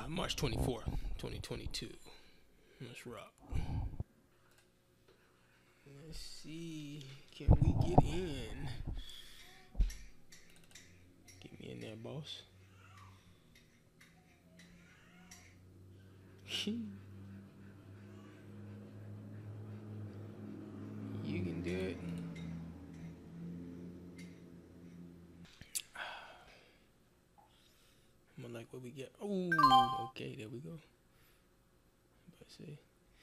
March 24th, 2022. Let's rock. Let's see. Can we get in? Get me in there, boss. You can do it. I'm gonna like what we get. Oh, okay, there we go. Let's see.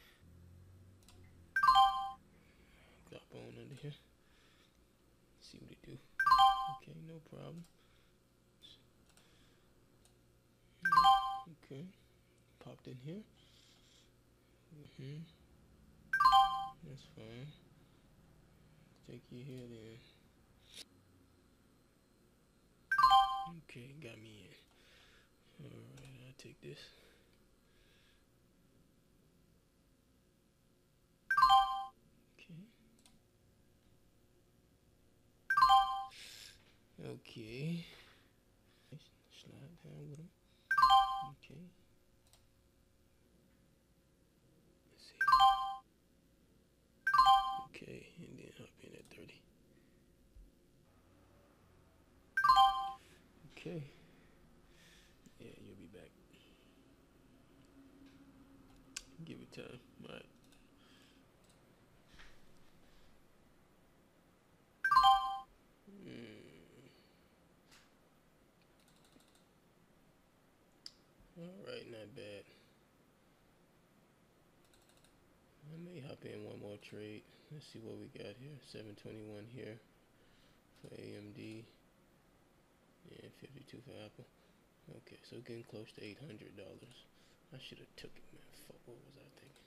Drop on under here. See what it do. Okay, no problem. Okay, popped in here. That's fine. Take you here then. Okay, got me in. Alright, I'll take this. Okay. Okay. Slide down with him. Okay. Let's see. Okay, and then hop in at 30. Okay. Yeah, you'll be back. Give it time. Alright. Alright, not bad. I may hop in one more trade. Let's see what we got here. 721 here for AMD. And 52 for Apple. Okay, so getting close to $800. I should have took it, man. Fuck, what was I thinking?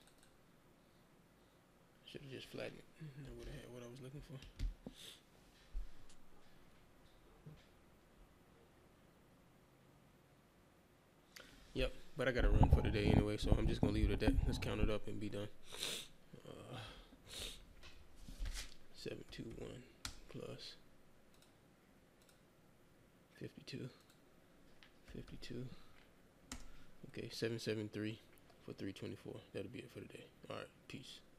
I should have just flattened it. I would have had what I was looking for. Yep, but I got to run for the day anyway, so I'm just going to leave it at that. Let's count it up and be done. 721 plus 52. Okay, 773 for 324. That'll be it for the day. All right, peace.